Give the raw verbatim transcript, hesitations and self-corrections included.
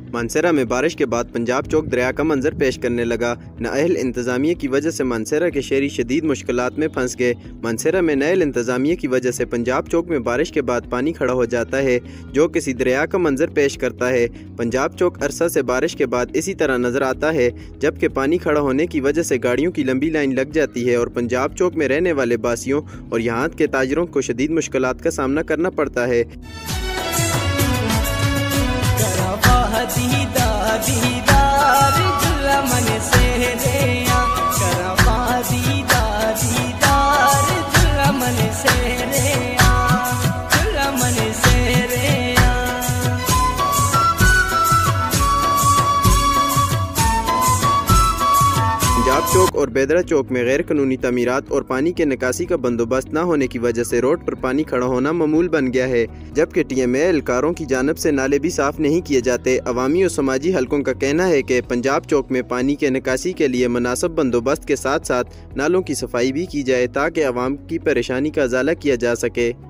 मानसेरा में बारिश के बाद पंजाब चौक दरिया का मंजर पेश करने लगा। नाअहल इंतजामिया की वजह से मानसेरा के शहरी शदीद मुश्किलात में फंस गए। मानसेरा में नाअहल इंतजामिया की वजह से पंजाब चौक में बारिश के बाद पानी खड़ा हो जाता है, जो किसी दरिया का मंजर पेश करता है। पंजाब चौक अरसा से बारिश के बाद इसी तरह नजर आता है, जबकि पानी खड़ा होने की वजह से गाड़ियों की लंबी लाइन लग जाती है और पंजाब चौक में रहने वाले बासियों और यहाँ के ताजरों को शदीद मुश्किलात का सामना करना पड़ता है। दीदार दीदार जुल्ला मन से रे आ करवा दीदार दीदार जुल्ला मन से रे आ जुल्ला मन से रे आ। पंजाब चौक और बेदरा चौक में गैर कानूनी तमीरात और पानी के निकासी का बंदोबस्त न होने की वजह से रोड पर पानी खड़ा होना मामूल बन गया है, जबकि टी एम ए एहलकारों की जानब से नाले भी साफ नहीं किए जाते। अवामी और समाजी हलकों का कहना है कि पंजाब चौक में पानी के निकासी के लिए मुनासिब बंदोबस्त के साथ साथ नालों की सफाई भी की जाए ताकि अवाम की परेशानी का अजाला किया जा सके।